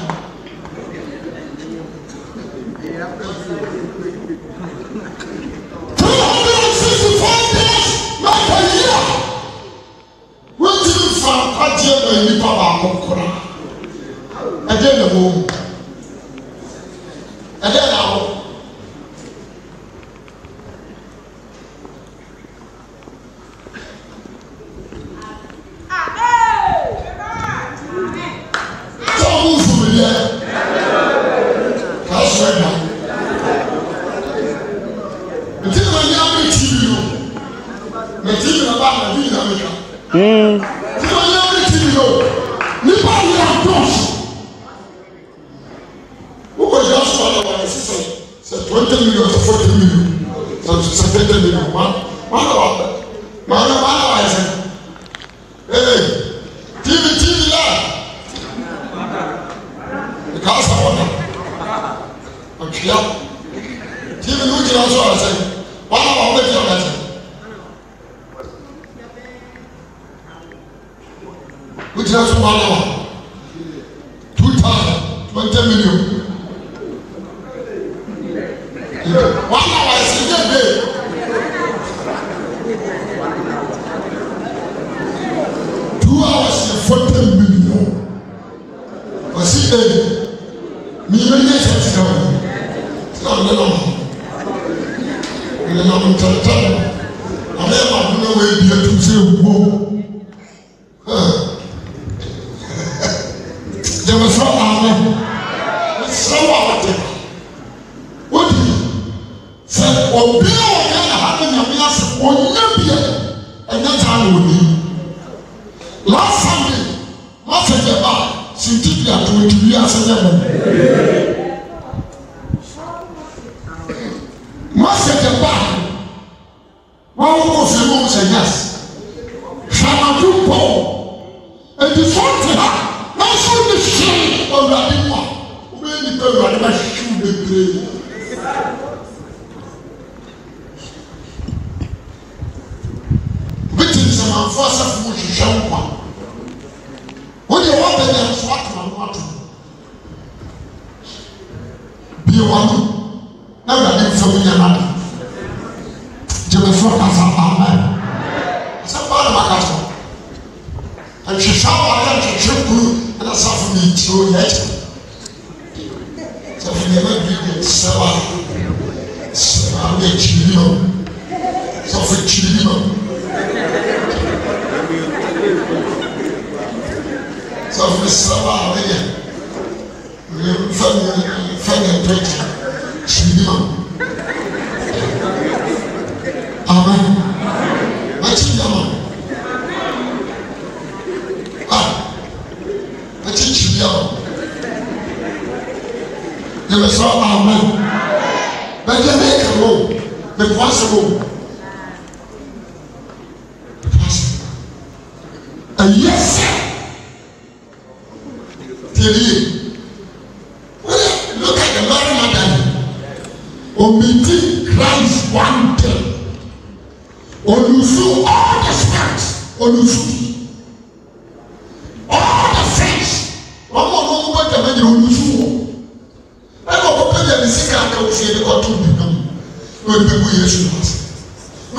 365 days like a year. Wọ́n ti ń fa adìẹ náà nípa baako kora. Ẹ̀dẹ̀ nà wọ́n mu. Ẹ̀dẹ̀ nà wọ́n.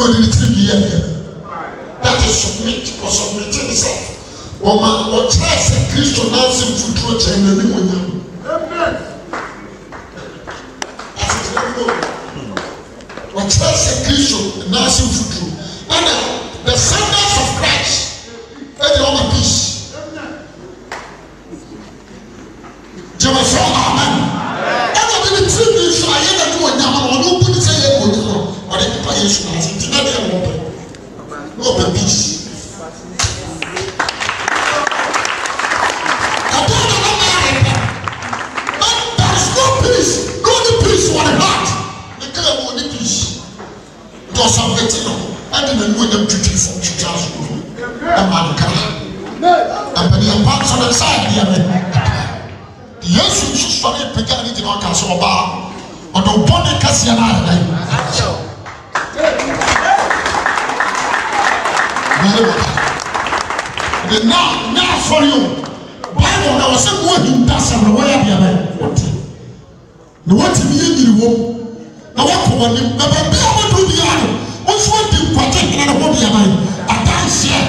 No, the little that is submit or submit himself. Or church and Christian dancing to church and the new one. Or church and Christian dancing to true. And the sandals of Christ and the other peace. Jehovah, amen. And the little bit I ever do a number or no put it say or the people open peace. I don't know but there's no peace. No the peace for the heart. The girl will need peace. Does something I didn't know them to teach from church. And when you're back on the side here, yes, you should study Pegani in our castle bar or the body Cassiana. Now for you, Bible now was a word in Tassa, the way of your man. The what to be in the womb. Now, what for one, but be able to the other. What's what you protect and what your mind? I dance here.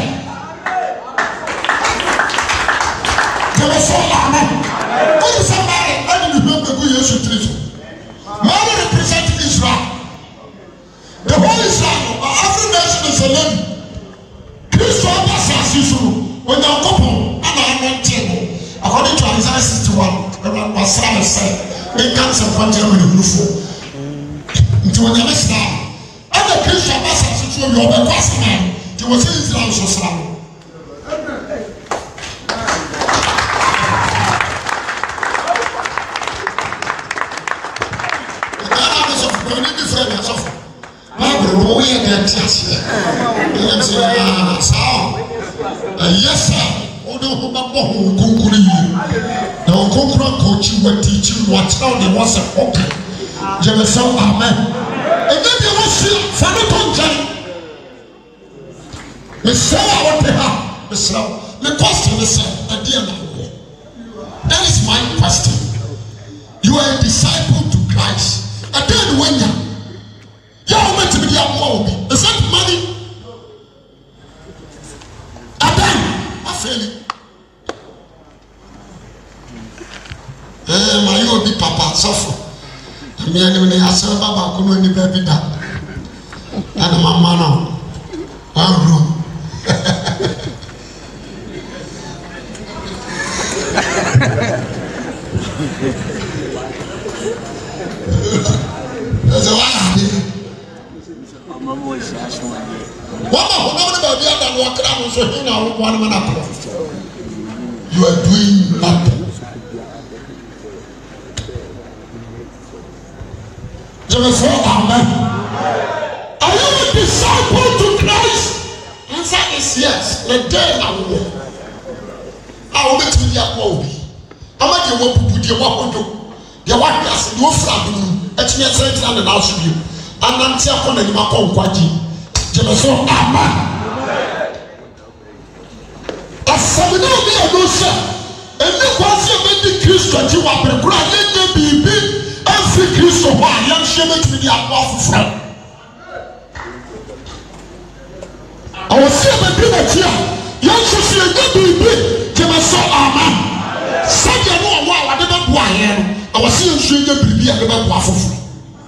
There was so amen. What is somebody? I didn't remember who you should treat. Man representing Israel. The whole Israel, every nation is a lady. Christ when you are couple, and I am table. According to Isaiah 61, was said, they can't support you with the into an Islam. And the Christian message to your man, he was in Israel Islam. Yes, sir. Although who conclude you, the concurrent coach you were teaching what how they was a okay. Jehovah, amen. And then they was for the country. The soul what they have, the soul. The question is, that is my question. You are a disciple to Christ. And then when you are meant to be a mob, is that money? My you be papa suffer. Me and me asel baba kuno ni baby da. And mama now. One room. That's a one. Mama was asking. Mama, who know about the other walk around so he now one man up. You are doing nothing. Amen. Are you a disciple to Christ? Answer is yes. The day I will. I will make you a movie. I'm not the one who put your walk on you. The one who has no flag. It's me a certain and I'll show you. And I'm here for the Macon Quaji. Jehovah, amen. As some know me, I know, sir. And the ones you made the Christian, you are the grand baby. Every Christian, why young shaman to be the apostle friend. I was saying that here, young social baby, Jehovah, amen. Said you know why I never go ahead. I was seeing stranger baby, I never go for free.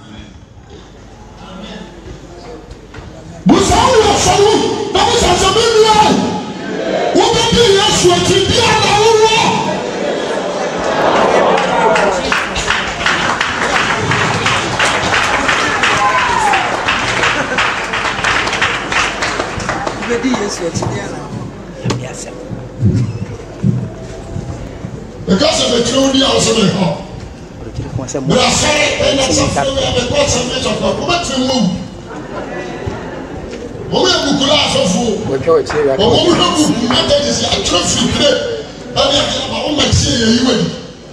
But how you are following? That was as a baby. What do you have to do? Because of the truth, you also may have. But I say, and that's a failure because of the of God. What to move? What will you glass of food? What will you do? That is a trophy. And I have my own say you will.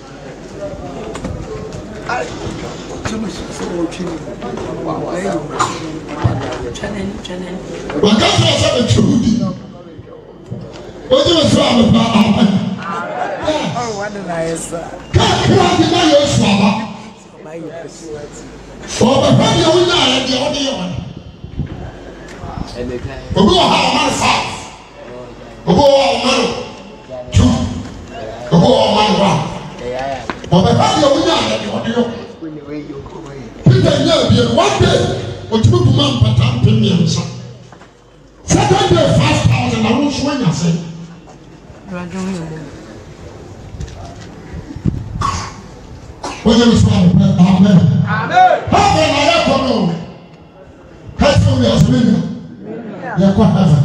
But that's also the truth. What do you from about? Oh, what did I say? Can't deny your father. Oh, but when you're not, you're the one. Obi wɔ ha ɔman 5. Obi wɔ ha ɔman 2. Obi wɔ ɔman 1. Ɔbɛba deɛ wonya ayɛ deɛ ɔde yɔ. Peter nyɛ ebien one day otumi buma mpata mpemiɛnsa. Second day 5,000 na wɔn nso anya sɛ. Wọ́n yẹ sọ amen. Amen. Heaven na yẹ kọ nù. Heaven yẹ sọ nínú. Yẹ kọ heaven.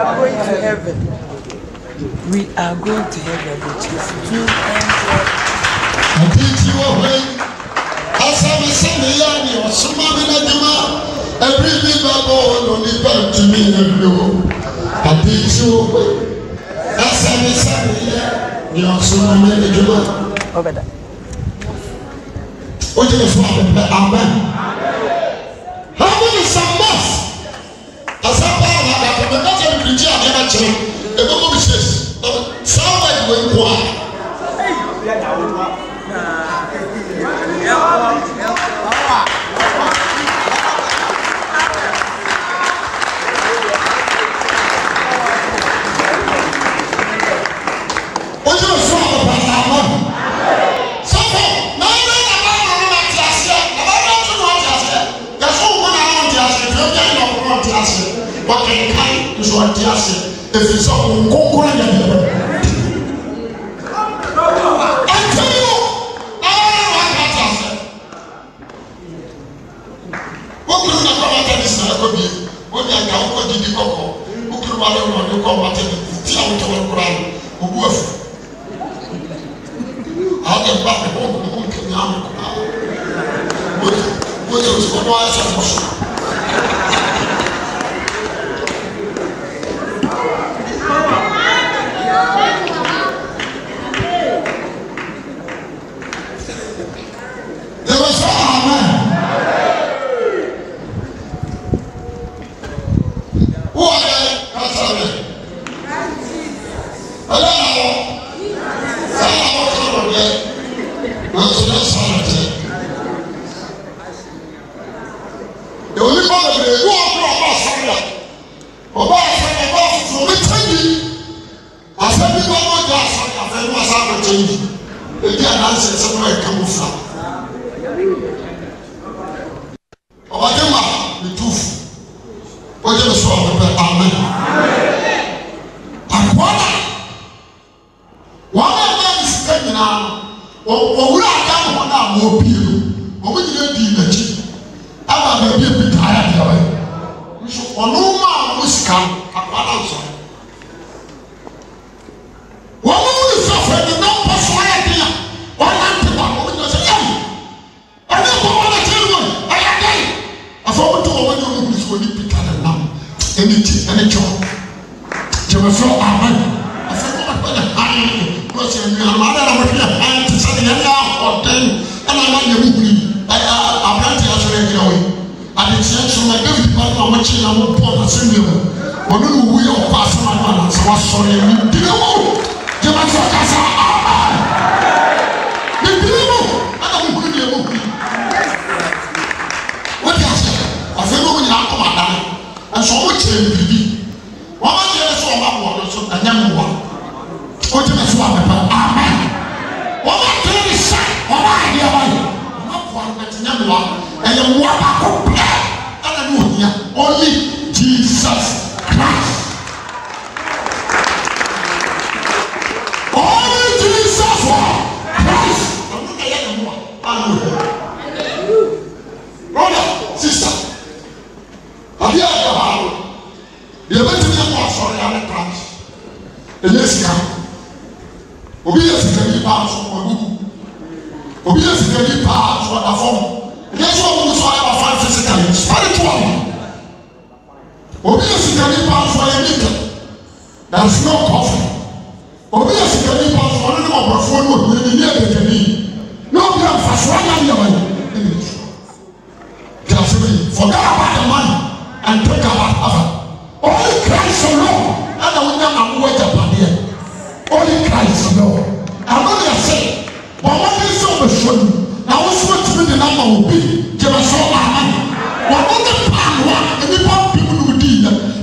We are going to heaven, which is 200. Àti tí wọ́n wẹ̀ asami sami yá ni ọ̀sùnmọ́ mi náà di ma ẹbí mi bá bọ̀ ọ̀nà nípa ìtumí yẹn lò. Àti tí wọ́n wẹ̀ asami sami yá ni ọ̀sùnmọ́ mi náà di ma. What do you say? Amen. Heaven is a must. As a power that the message of the church never change. The Bible says, "Somebody will go out." What do you say? Amen. What can you do? What you say? If it's all concurrent, I tell you, what could not come at this? I could be what I can go to the cocoa. Who could not come at the town to the ground? Who was I'll get back home. What is going on? There's no coffee. Forget about the money and think about other. Only Christ alone. And I will not wait upon here. Only Christ alone. I know they are saying, but what is so much for you? Now, what's what to be the number will be? Give us all our money. What was the power? And the people who did that.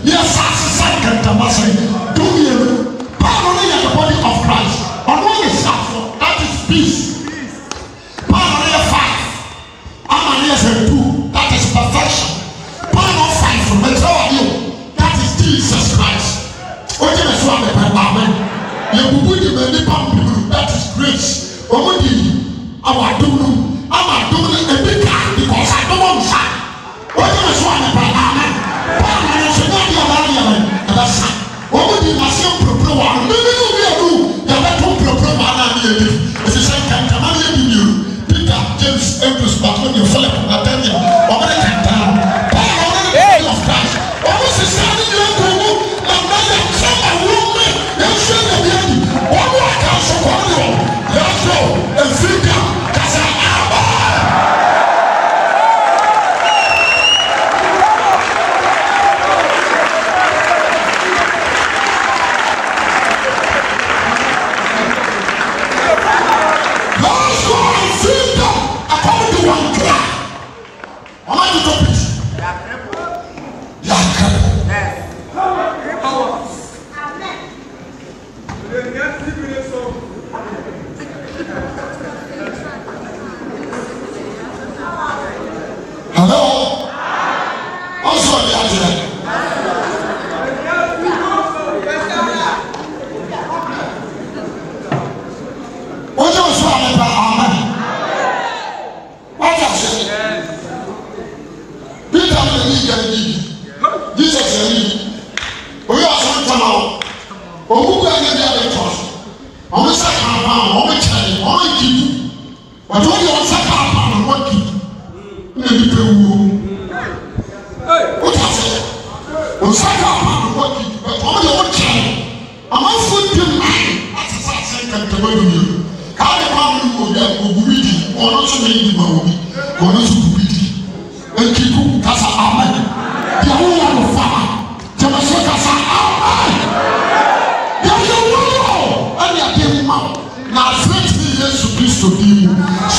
Omudi, our doom, our doom, a big guy because I don't want to. What is one of my amen? Paman is not your value, and that's Omudi must have proper. Maybe you do. You have to proper man. It's the same kind of money you. Peter, James, Andrew, but when you follow up, attending, or when I can down. Paul, of Christ. Almost the same young woman, and then some of women, they should have been. One more council, one more. Let's go. And figure. That's an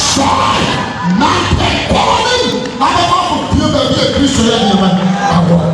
Christ,